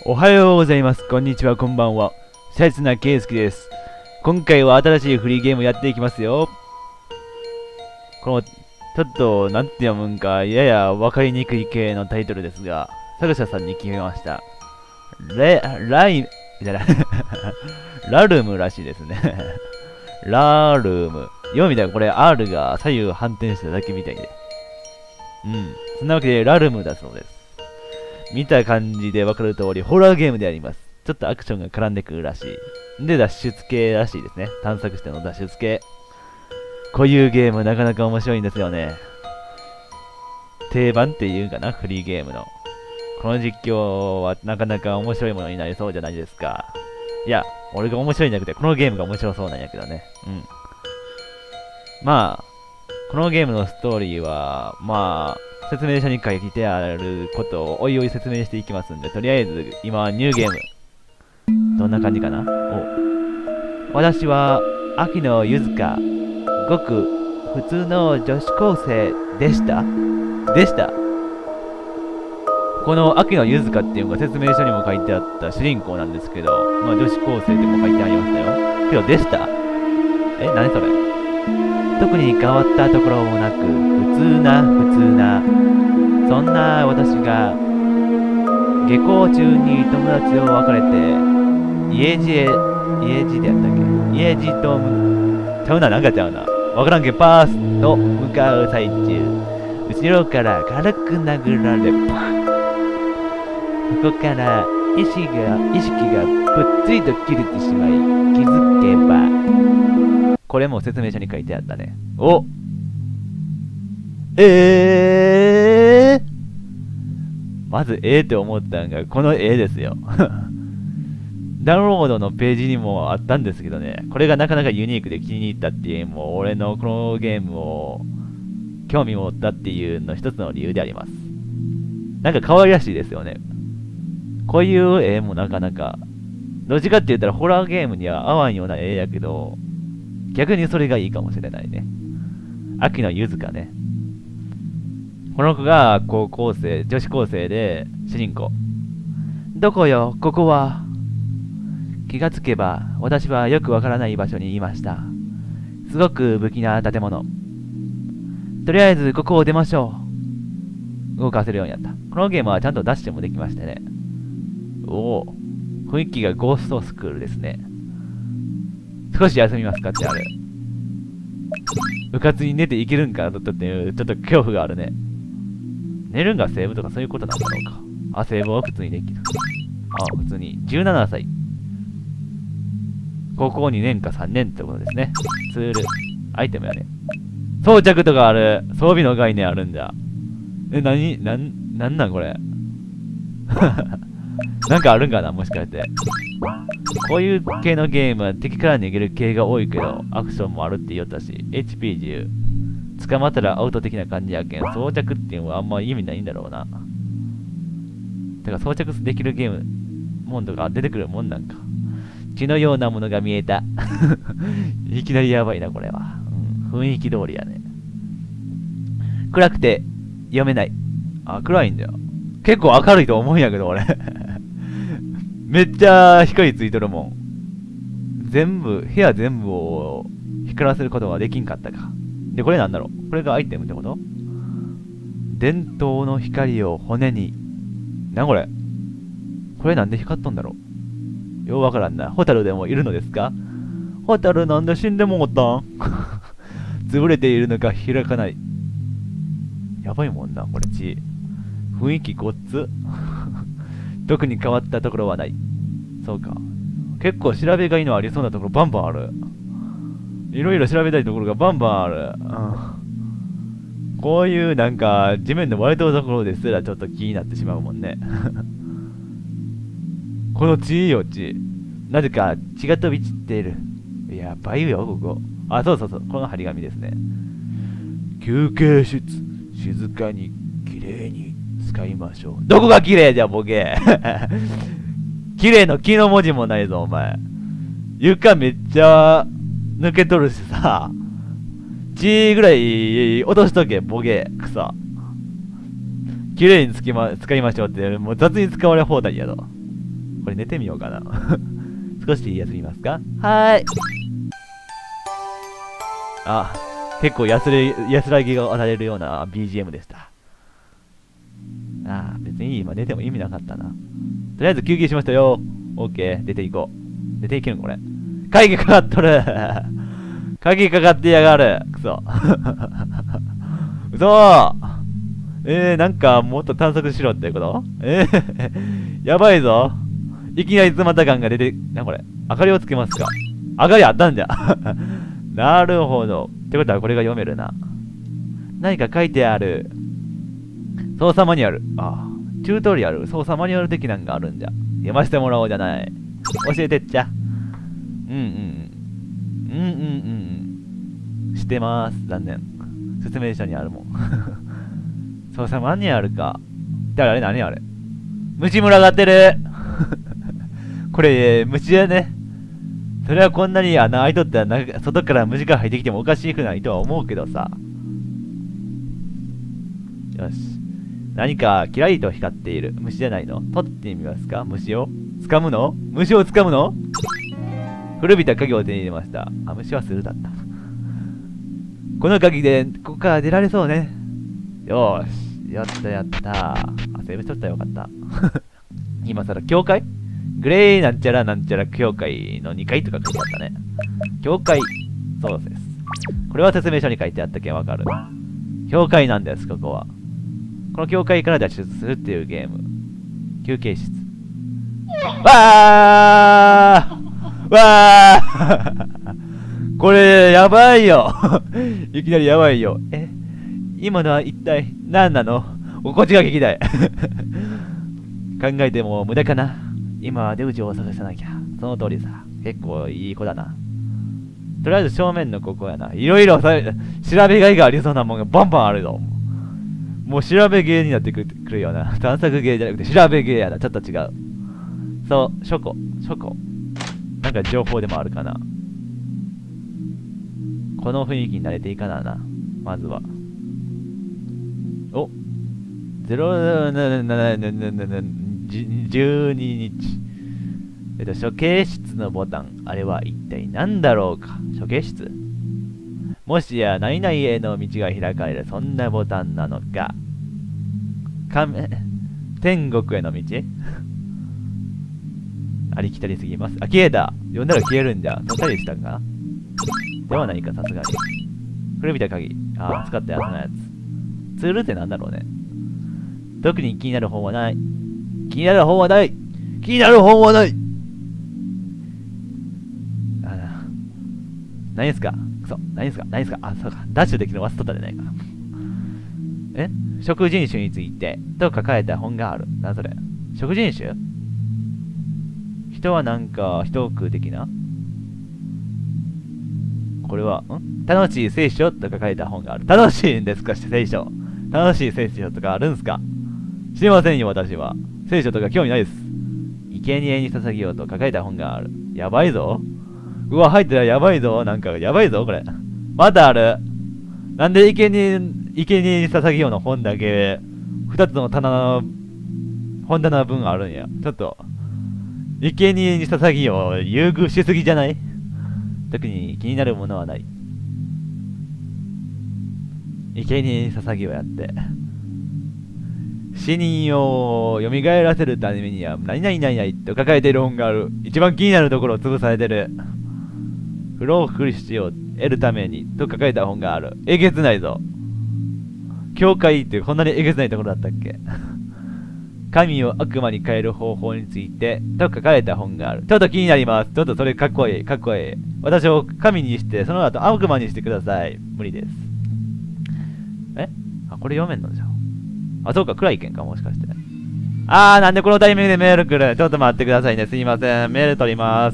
おはようございます。こんにちは、こんばんは。刹那圭介です。今回は新しいフリーゲームやっていきますよ。この、ちょっと、なんて読むんか、ややわかりにくい系のタイトルですが、作者さんに決めました。ライ、じゃない、ラルムらしいですね。ラルム。読みだこれ R が左右反転しただけみたいで。そんなわけで、ラルムだそうです。見た感じでわかる通り、ホラーゲームであります。ちょっとアクションが絡んでくるらしい。で、脱出系らしいですね。探索しての脱出系。こういうゲームなかなか面白いんですよね。定番っていうかな、フリーゲームの。この実況はなかなか面白いものになりそうじゃないですか。いや、俺が面白いんじゃなくて、このゲームが面白そうなんやけどね。まあ、このゲームのストーリーは、説明書に書いてあることをおいおい説明していきますんで、とりあえず今はニューゲーム。どんな感じかな。私は秋野ゆずか、ごく普通の女子高生でした。この秋野ゆずかっていうのが説明書にも書いてあった主人公なんですけど、女子高生でも書いてありましたよ。けどでした。何それ。特に変わったところもなく、普通な、そんな私が、下校中に友達を別れて、家路でやったっけ家路と、ちゃうな、なんかちゃうな。わからんけど、パースと向かう最中、後ろから軽く殴られ、パン。そこから意識がぷっつりと切れてしまい、気づけば、これも説明書に書いてあったね。まずって思ったんが、このですよ。ダウンロードのページにもあったんですけどね、これがなかなかユニークで気に入ったっていう、もう俺のこのゲームを興味持ったっていうの一つの理由であります。なんか可愛らしいですよね。こういう絵もなかなか、どっちかって言ったらホラーゲームには合わんような絵やけど、逆にそれがいいかもしれないね。秋野ゆずかね。この子が女子高生で主人公。どこよ、ここは。気がつけば、私はよくわからない場所にいました。すごく不気な建物。とりあえずここを出ましょう。動かせるようになった。このゲームはちゃんとダッシュもできましてね。雰囲気がゴーストスクールですね。少し休みますかってある。部活に寝ていけるんかなっていう、ちょっと恐怖があるね。寝るんがセーブとかそういうことなんだろうか。セーブは普通にできる。普通に。17歳。高校2年か3年ってことですね。ツール。アイテムやね。装着とかある。装備の概念あるんだ。なんこれ。なんかあるんかなもしかして。こういう系のゲームは敵から逃げる系が多いけど、アクションもあるって言おったし、HP10。捕まったらアウト的な感じやけん、装着っていうのはあんま意味ないんだろうな。てか装着できるゲーム、モンドが出てくるもんなんか。血のようなものが見えた。いきなりやばいな、これは。雰囲気通りやね。暗くて読めない。暗いんだよ。結構明るいと思うんやけど、俺。めっちゃ光ついとるもん。部屋全部を光らせることができんかったか。で、これなんだろう。これがアイテムってこと？伝統の光を骨に。これ。これなんで光っとんだろう。ようわからんな。ホタルでもいるのですか？ホタルなんで死んでもおったん？潰れているのか開かない。やばいもんな、これ血。雰囲気ごっつ。特に変わったところはない。そうか。結構調べがいいのありそうなところバンバンある。いろいろ調べたいところがバンバンある。こういうなんか地面の割れたところですらちょっと気になってしまうもんね。この血よ、血。なぜか血が飛び散っている。やばいよ、ここ。そう。この張り紙ですね。休憩室。静かに、きれいに使いましょう。どこが綺麗じゃ、ボケ。綺麗の木の文字もないぞ、お前。床めっちゃ抜けとるしさ。血ぐらい落としとけ、ボケ、草。綺麗に使いましょうって、もう雑に使われ放題やろ。 これ寝てみようかな。少し休みますか？はーい。あ、結構安らぎが与えるような BGM でした。ああ、別に今寝ても意味なかったな。とりあえず休憩しましたよ。OK、出ていこう。出ていけるのこれ。鍵かかっとる。鍵かかってやがる。くそ。嘘。なんかもっと探索しろってこと？やばいぞ。いきなり詰まった感が出て、これ。明かりをつけますか。明かりあったんじゃ。なるほど。ってことはこれが読めるな。何か書いてある。操作マニュアル。ああ。チュートリアル。操作マニュアル的なんがあるんじゃ。読ませてもらおうじゃない。教えてっちゃ。してまーす。残念。説明書にあるもん。操作マニュアルか。だからあれ何あれ。虫群がってる。これ、虫だね。それはこんなに穴開いとったら外から虫が入ってきてもおかしくないとは思うけどさ。よし。何かキラリと光っている。虫じゃないの？取ってみますか？虫を掴むの？虫を掴むの？古びた鍵を手に入れました。あ、虫はスルーだった。この鍵でここから出られそうね。よーし。やったやったー。あ、セーブしとったらよかった。今更教会？グレーなんちゃらなんちゃら教会の2階とか書いてあったね。教会。そうです。これは説明書に書いてあったけんわかる。教会なんです、ここは。この教会から脱出するっていうゲーム。休憩室。わーわーこれ、やばいよ。いきなりやばいよ。今のは一体何なの？こっちが聞きたい。考えても無駄かな。今は出口を探さなきゃ。その通りさ。結構いい子だな。とりあえず正面のここやな。いろいろ調べがいがありそうなもんがバンバンあるぞ。もう調べゲーになってくるよな。探索ゲーじゃなくて調べゲーやな。ちょっと違う。そう、書庫。なんか情報でもあるかな。この雰囲気に慣れていかなな。まずは。お、12日。処刑室のボタン。あれは一体何だろうか。処刑室？もしや、何々への道が開かれる、そんなボタンなのか。天国への道？ありきたりすぎます。あ、消えた。読んだら消えるんじゃん。そったりしたんかな？ではないか、さすがに。古びた鍵。あ、使ったやつのやつ。ツールってなんだろうね。特に気になる本はない。気になる本はない。何すか？くそ。何すか？あ、そうか。ダッシュできるの忘れとったじゃないか。食人種についてと書かれた本がある。な、それ。食人種？人はなんか、人を食う的な？これは、楽しい聖書と書かれた本がある。楽しいんですか、聖書。楽しい聖書とかあるんすか？知りませんよ、私は。聖書とか興味ないです。生贄に捧げようと書かれた本がある。やばいぞ。うわ、入ってたらやばいぞ。なんか、やばいぞ、これ。まだある。なんで生贄に捧げようの本だけ、2つの本棚分あるんや。ちょっと、生贄に捧げよう、優遇しすぎじゃない？特に気になるものはない。生贄に捧げようやって。死人を蘇らせるためには、何々と書かれている本がある。一番気になるところを潰されてる。不老不死を得るために、と書かれた本がある。えげつないぞ。教会ってこんなにえげつないところだったっけ？神を悪魔に変える方法について、と書かれた本がある。ちょっと気になります。ちょっとそれかっこいい。私を神にして、その後悪魔にしてください。無理です。あ、これ読めんのじゃん。あ、そうか、暗いけんか、もしかして。なんでこのタイミングでメール来る？ちょっと待ってくださいね。すいません。メール取ります。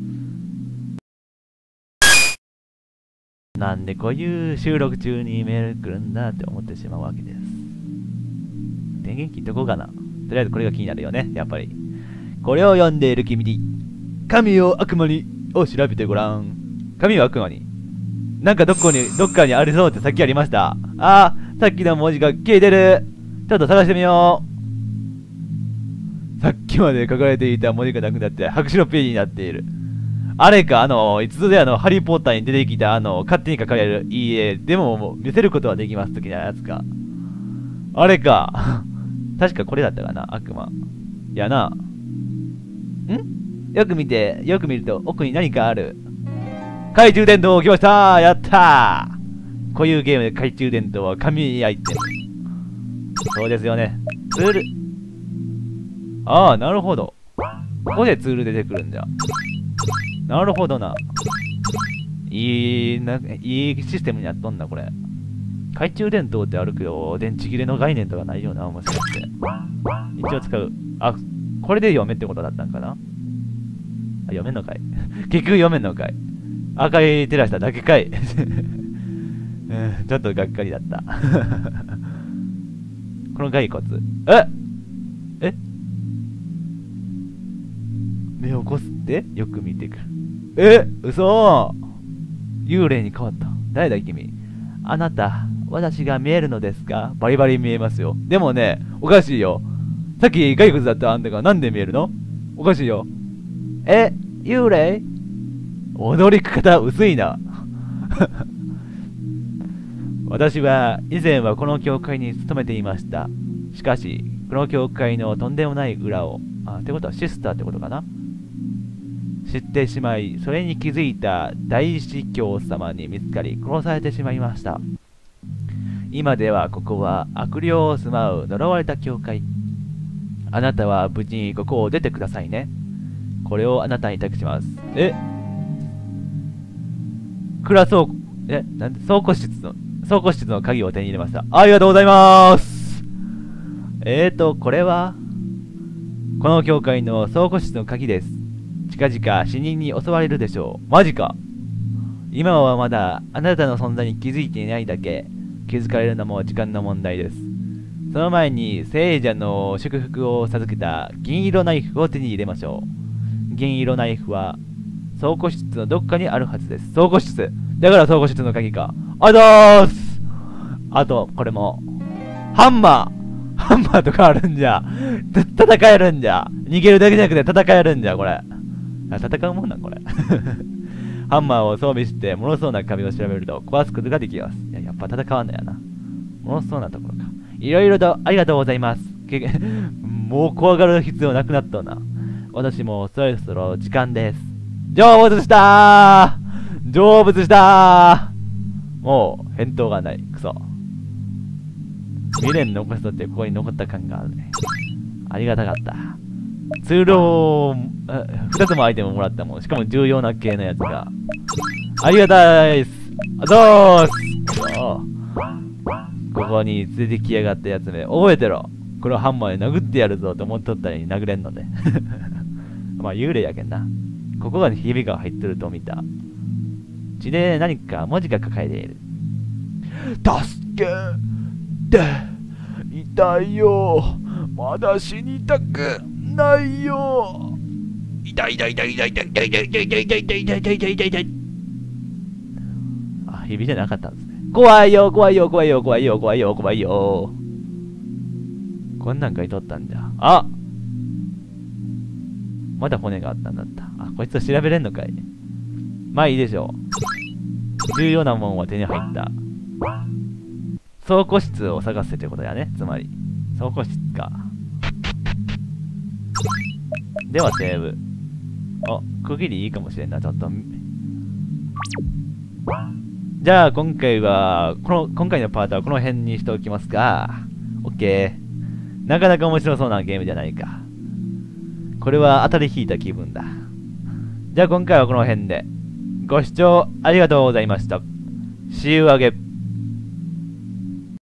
なんでこういう収録中にメール来るんだって思ってしまうわけです。電源切っとこうかな。とりあえずこれが気になるよね、やっぱり。これを読んでいる君に、神を悪魔にを調べてごらん。神を悪魔に。なんかどっかにありそうってさっきありました。さっきの文字が消えてる。ちょっと探してみよう。 さっきまで書かれていた文字がなくなって白紙のページになっている。あれか、いつぞやハリーポッターに出てきた、勝手に書かれる、いいえ、でも、見せることはできます、的なやつか。あれか。確かこれだったかな、悪魔。やな。よく見て、よく見ると、奥に何かある。懐中電灯来ましたー、やったー。こういうゲームで懐中電灯は神アイテム。そうですよね。ツール。ああ、なるほど。ここでツール出てくるんだ。なるほどな。いいシステムになっとんな、これ。懐中電灯ってあるけど、電池切れの概念とかないよな、もしかして。一応使う。あ、これで読めってことだったんかな。あ、読めんのかい。結局読めんのかい。赤い照らしただけかい。ちょっとがっかりだった。この骸骨。え目をこすってよく見てくる。嘘。幽霊に変わった。誰だ君。あなた、私が見えるのですか？バリバリ見えますよ。でもね、おかしいよ。さっき骸骨だったあんたがなんで見えるの？おかしいよ。幽霊？踊り方薄いな。私は以前はこの教会に勤めていました。しかし、この教会のとんでもない裏を、ってことはシスターってことかな？知ってしまい、それに気づいた大司教様に見つかり、殺されてしまいました。今ではここは悪霊を住まう呪われた教会。あなたは無事にここを出てくださいね。これをあなたに託します。倉倉庫室の鍵を手に入れました。ありがとうございます。これはこの教会の倉庫室の鍵です。近々死人に襲われるでしょう。マジか。今はまだあなたの存在に気づいていないだけ。気づかれるのも時間の問題です。その前に聖者の祝福を授けた銀色ナイフを手に入れましょう。銀色ナイフは倉庫室のどっかにあるはずです。倉庫室。だから倉庫室の鍵か。あと、これも。ハンマーとかあるんじゃ。戦えるんじゃ。逃げるだけじゃなくて戦えるんじゃ、これ。戦うもんなんこれ。ハンマーを装備して、脆そうな壁を調べると壊すことができます。やっぱ戦わんのやな。脆そうなところか。いろいろとありがとうございます。もう怖がる必要なくなったな。私もそろそろ時間です。成仏したもう、返答がない。クソ。未練残すとってここに残った感があるね。ありがたかった。ツールを、2つもアイテムもらったもん。しかも重要な系のやつが。ありがたいっす。ここに連れてきやがったやつめ。覚えてろ。これをハンマーで殴ってやるぞと思っとったのに殴れんので。まあ幽霊やけんな。ここがひびが入ってると見た。血で何か文字が書かれている。助けて痛いよ。まだ死にたくないよ。痛い。あ、ひびじゃなかったんですね。怖いよ。こんなん書いとったんじゃ。あ、まだ骨があったんだった。あ、こいつを調べれんのかい。まあいいでしょう。重要なもんは手に入った。倉庫室を探せってことやね。つまり。倉庫室か。ではセーブ。区切りいいかもしれんな、ちょっと。じゃあ今回のパートはこの辺にしておきますか。オッケー。なかなか面白そうなゲームじゃないか。これは当たり引いた気分だ。じゃあ今回はこの辺で。ご視聴ありがとうございました。See you again.